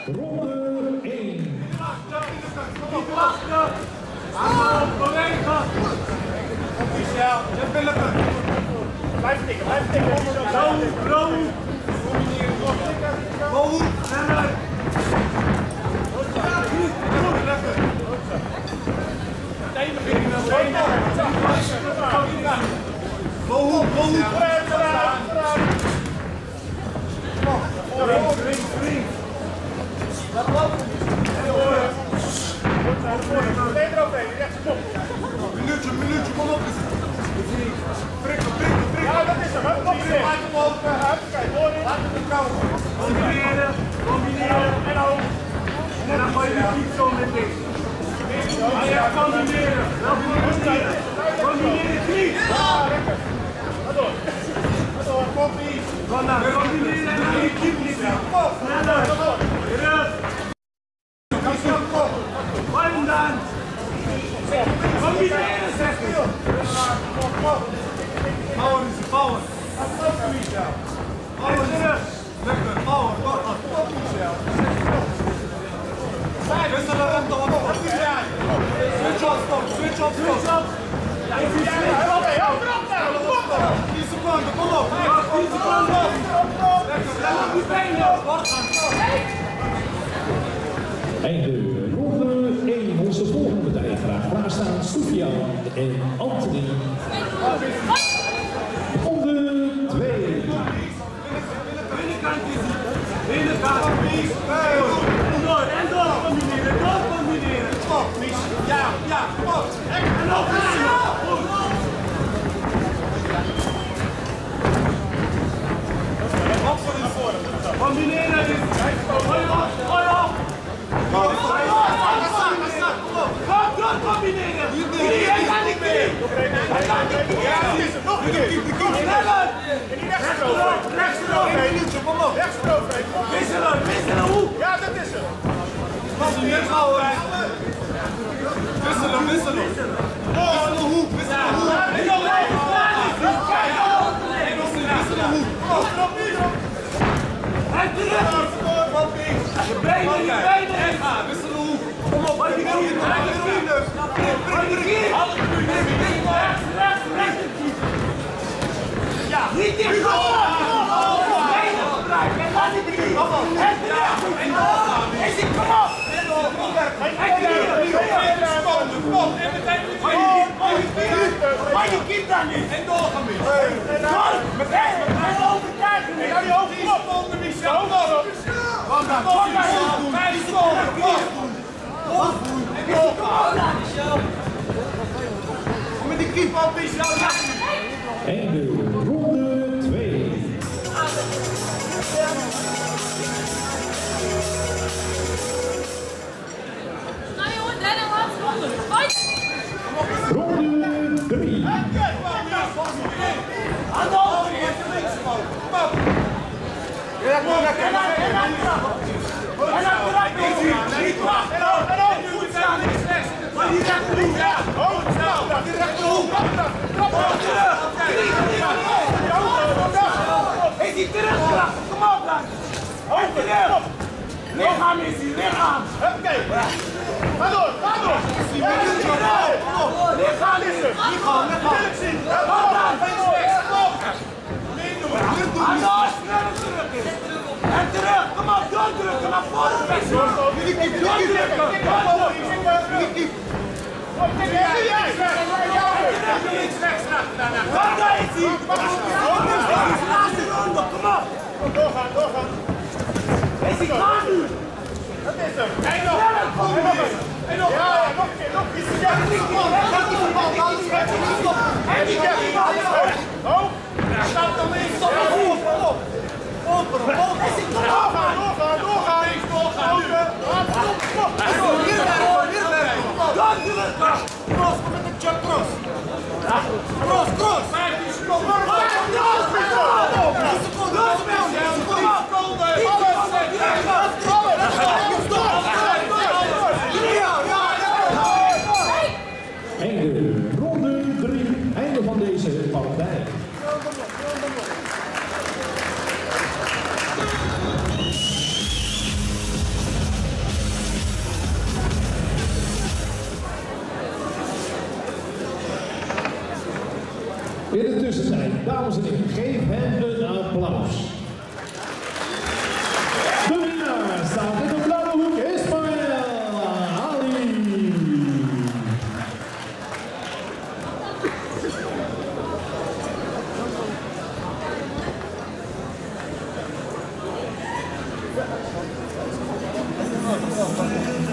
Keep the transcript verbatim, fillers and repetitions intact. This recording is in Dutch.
Ronde één. Aanval, bewegen! Michel, zet billigen! Blijf tikken, blijf tikken! Zo, bro! Boom, sneller! Meteen beginnen, meteen beginnen! Boom, boom! Vooruit, vooruit, vooruit! Spring, spring, spring! Dat loopt! Meteen eroverheen, rechtsom. Minuutje, minuutje, kom op. Prikken, prikken, prikken. Ja, dat is hem. Hup, kopje. Laat hem op. Hup, kijk, hoor in. Laat hem kou. Combineren, combineren. En ook. En dan gooi je de fiets zo met dit. Ja, combineren. Wel combineren. Combineren, knie. Ja, lekker. Ga door. Ga door, kopie. Combineren en dan je knie niet. Sneller. Terug. Waarom dan? Combineren, zeg je! Power is power. Power is terug. Lekker, power. Top, Michel. Wisselen hem toch wat op. Switch op, stop. Switch op, stop. tien seconden, kom op. tien seconden. Lekker, lekker op die benen. Einde ronde één. Onze volgende partij graag klaarstaan. Sofian en Anthony. Ronde twee. Binnenkant is het. Binnenkant. Door en door combineren. Door combineren. Kom, Mies. Ja, ja, kom op. En nog een. Wat voor in voren. Combineren is. Gooi op, gooi op. Kom door combineren! Hij kan niet meer! Hij kan niet meer! Ja, dat is hem! Nog een keer! Sneller! En die rechtserover! Rechtserover! Kom op! Rechtserover! Wisselen! Wisselen! Hoe? Ja, dat is hem! Wisselen! Wisselen! Wisselen! Wisselen hoe? Wisselen hoe? En dan blijven we klaar! Wisselen hoe? Op, nu op! En terug! Je benen, je benen! Wisselen hoe? Kom op, bij die knieën! Bij die knieën! Bij die knieën! Rechts, rechts, rechts! Ja! Niet dicht! Kom op! Benen gebruiken! En laat die knieën! En terug! En zie, kom op! En knieën! Kom op! En meteen de knieën! Maar je kiet daar niet! En doorgaan weer! Door! Meteen! En overtuigen! En die hoofd op! Onder Michel! Kom dan! Kom dan! Bij die school! En die school! Kom met die kiep op, Michel! Einde ronde twee. Nou jongen, derde en laatste ronde. Ronde drie. Hand op! Kom op! En dan terug! En dan terug! Niet wacht! En dan! En dan! Goed staan! Niks rechts! Maar die rechterhoek! Ja! Hoog snel! Die rechterhoek! Trap op! Terug! Is hij teruggebracht? Kom op dan! Hoog terug! Lichaam is hij! Lichaam! Oké! Ga door! Ga door! Lichaam is er! Lichaam! Wil ik zien! Kom dan! Hand op! Sneller terug! En terug! Kom op! Doordrukken! Naar voren! Doordrukken! Doordrukken! Links, rechts, rechts! Daar is hij! Laatste ronde! Kom op! Doorgaan, doorgaan! Is hij klaar nu? Dat is hem! En nog! En nog! Ja, nog een keer! Nog een keer! Ja, niet die bal! En die bal! Hoog! Stap dan links! Stap dan links! Kom op! Doorgaan, doorgaan, doorgaan! Doorgaan! Doorgaan! Cross, kom met de jump cross! Cross, cross! vijftien seconden! Einde ronde drie. Einde van deze partij. In de tussentijd, dames en heren, geef hem een applaus. De winnaar staat in de blauwe hoek, Ismaël Ali. Oh,